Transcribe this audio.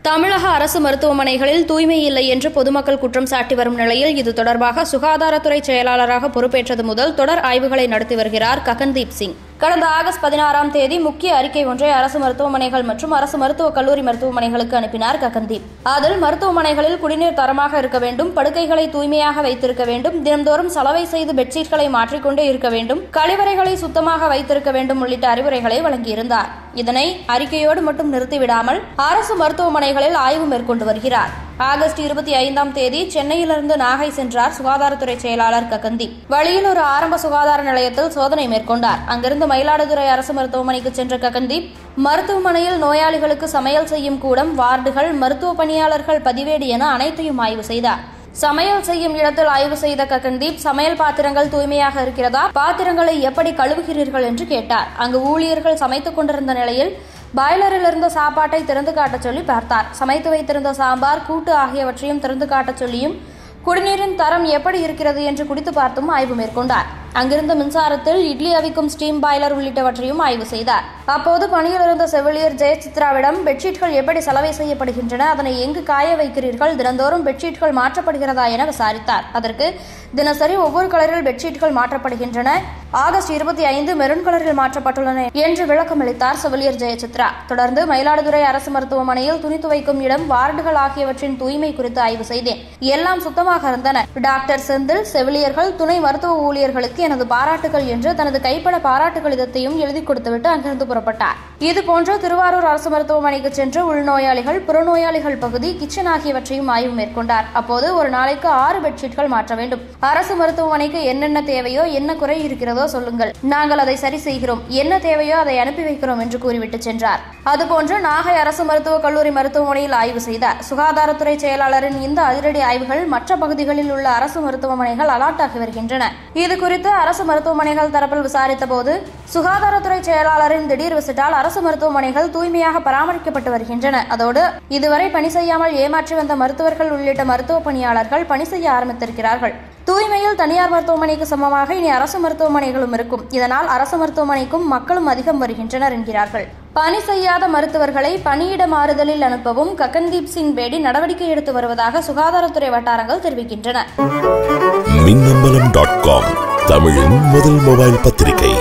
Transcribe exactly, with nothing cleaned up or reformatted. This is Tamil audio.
தமிழக அரசு மருத்துவமனைகளில் தூய்மை இல்லை என்று பொதுமக்கள் குற்றம் சாட்டி வரும் நிலையில் இது தொடர்பாக சுகாதாரத்துறை செயலாளராக பொறுப்பேற்றது முதல் தொடர் ஆய்வுகளை நடத்தி வருகிறார் ககன்தீப் சிங். கடந்த ஆகஸ்ட் பதினாறாம் தேதி முக்கிய அறிக்கை ஒன்றை அரசு மருத்துவமனைகள் மற்றும் அரசு மருத்துவக் கல்லூரி மருத்துவமனைகளுக்கு அனுப்பினார் ககன்தீப். அதில் மருத்துவமனைகளில் குடிநீர் தரமாக இருக்க வேண்டும், படுக்கைகளை தூய்மையாக வைத்திருக்க வேண்டும், தினந்தோறும் சலவை செய்து பெட்ஷீட்களை மாற்றிக்கொண்டே இருக்க வேண்டும், கழிவறைகளை சுத்தமாக வைத்திருக்க வேண்டும் உள்ளிட்ட அறிவுரைகளை வழங்கியிருந்தார். இதனை அறிக்கையோடு மட்டும் நிறுத்திவிடாமல் அரசு மருத்துவமனைகளில் ஆய்வு மேற்கொண்டு வருகிறார். ஆகஸ்ட் இருபத்தி ஐந்தாம் தேதி சென்னையிலிருந்து நாகை சென்றார் சுகாதாரத்துறை செயலாளர் ககன்தீப். வழியில் ஒரு ஆரம்ப சுகாதார நிலையத்தில் சோதனை மேற்கொண்டார். அங்கிருந்து மயிலாடுதுறை அரசு மருத்துவமனைக்கு சென்ற ககன்தீப் மருத்துவமனையில் நோயாளிகளுக்கு சமையல் செய்யும் கூடம், வார்டுகள், மருத்துவ பணியாளர்கள் பதிவேடு என அனைத்தையும் ஆய்வு செய்தார். சமையல் செய்யும் இடத்தில் ஆய்வு செய்த ககன்தீப் சமையல் பாத்திரங்கள் தூய்மையாக இருக்கிறதா, பாத்திரங்களை எப்படி கழுவுகிறீர்கள் என்று கேட்டார். அங்கு ஊழியர்கள் சமைத்துக் கொண்டிருந்த நிலையில் பாய்லரில் இருந்த சாப்பாட்டை திறந்து காட்டச் சொல்லி பார்த்தார். சமைத்து வைத்திருந்த சாம்பார், கூட்டு ஆகியவற்றையும் திறந்து காட்டச் சொல்லியும் குடிநீரின் தரம் எப்படி இருக்கிறது என்று குடித்து பார்த்தும் ஆய்வு மேற்கொண்டார். அங்கிருந்த மின்சாரத்தில் இட்லி அவிக்கும் ஸ்டீம் பாய்லர் உள்ளிட்டவற்றையும் ஆய்வு செய்தார். அப்போது பணியில் இருந்த செவிலியர் ஜெயசித்ராவிடம் பெட்ஷீட்கள் எப்படி சலவை செய்யப்படுகின்றன, அதனை எங்கு காய வைக்கிறீர்கள், தினந்தோறும் பெட்ஷீட்கள் மாற்றப்படுகிறதா என விசாரித்தார். அதற்கு தினசரி ஒவ்வொரு கலரில் பெட்ஷீட்கள் மாற்றப்படுகின்றன, ஆகஸ்ட் இருபத்தி ஐந்து மெரூன் கலரில் மாற்றப்பட்டுள்ளன என்று விளக்கம் அளித்தார் செவிலியர் ஜெயசித்ரா. தொடர்ந்து மயிலாடுதுறை அரசு மருத்துவமனையில் துணி துவைக்கும் இடம், வார்டுகள் ஆகியவற்றின் தூய்மை குறித்து ஆய்வு செய்தேன். எல்லாம் சுத்தமாக இருந்தன. டாக்டர் செந்தில், செவிலியர்கள், துணை மருத்துவ ஊழியர்களுக்கு எனது பாராட்டுகள் என்று தனது கைப்பட பாராட்டு கடிதத்தையும் எழுதி கொடுத்துவிட்டு அங்கிருந்து புறப்பட்டார். இதுபோன்று திருவாரூர் அரசு மருத்துவமனைக்கு சென்று உள்நோயாளிகள், புறநோயாளிகள் பகுதி, கிச்சன் ஆகியவற்றையும் ஆய்வு மேற்கொண்டார். அப்போது ஒரு நாளைக்கு ஆறு பெட்ஷீட்கள் மாற்ற வேண்டும். அரசு மருத்துவமனைக்கு என்னென்ன தேவையோ, என்ன குறை இருக்கிறதோ சொல்லுங்கள், நாங்கள் அதை சரி செய்கிறோம், என்ன தேவையோ அதை அனுப்பி வைக்கிறோம் என்று கூறிவிட்டு சென்றார். அதுபோன்று நாகை அரசு மருத்துவக் கல்லூரி மருத்துவமனையில் ஆய்வு செய்தார். சுகாதாரத்துறை செயலாளரின் இந்த அதிரடி ஆய்வுகள் மற்ற பகுதிகளில் உள்ள அரசு மருத்துவமனைகள் அலர்ட் ஆகி வருகின்றன. இது குறித்து அரசு மருத்துவமனைகள் தரப்பில் விசாரித்த போது சுகாதாரத்துறை செயலாளரின் திடீர் விசிட்டால் அரசு மருத்துவமனைகள் தூய்மையாக பராமரிக்கப்பட்டு வருகின்றன. அதோடு இதுவரை பணி செய்யாமல் ஏமாற்றி வந்த மருத்துவர்கள் உள்ளிட்ட மருத்துவ பணியாளர்கள் பணி செய்ய ஆரம்பித்திருக்கிறார்கள். தூய்மையில் தனியார் மருத்துவமனைக்கு சமமாக இனி அரசு மருத்துவமனைகளும் இருக்கும். இதனால் அரசு மருத்துவமனைக்கும் மக்களும் அதிகம் வருகின்றனர் என்கிறார்கள். பணி செய்யாத மருத்துவர்களை பணியிட மாறுதலில் அனுப்பவும் ககன்தீப் சிங் பேடி நடவடிக்கை எடுத்து வருவதாக சுகாதாரத்துறை வட்டாரங்கள் தெரிவிக்கின்றன. மின்னம்பலம் டாட் காம் தமிழின் முதல் மொபைல் பத்திரிகை.